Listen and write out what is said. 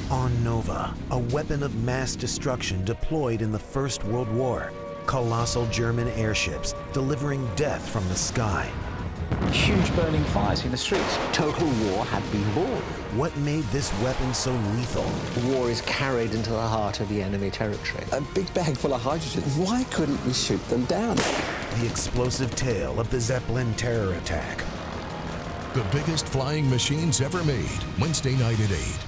On Nova, a weapon of mass destruction deployed in the First World War. Colossal German airships delivering death from the sky. Huge burning fires in the streets. Total war had been born. What made this weapon so lethal? War is carried into the heart of the enemy territory. A big bag full of hydrogen. Why couldn't we shoot them down? The explosive tale of the Zeppelin terror attack. The biggest flying machines ever made. Wednesday night at 8.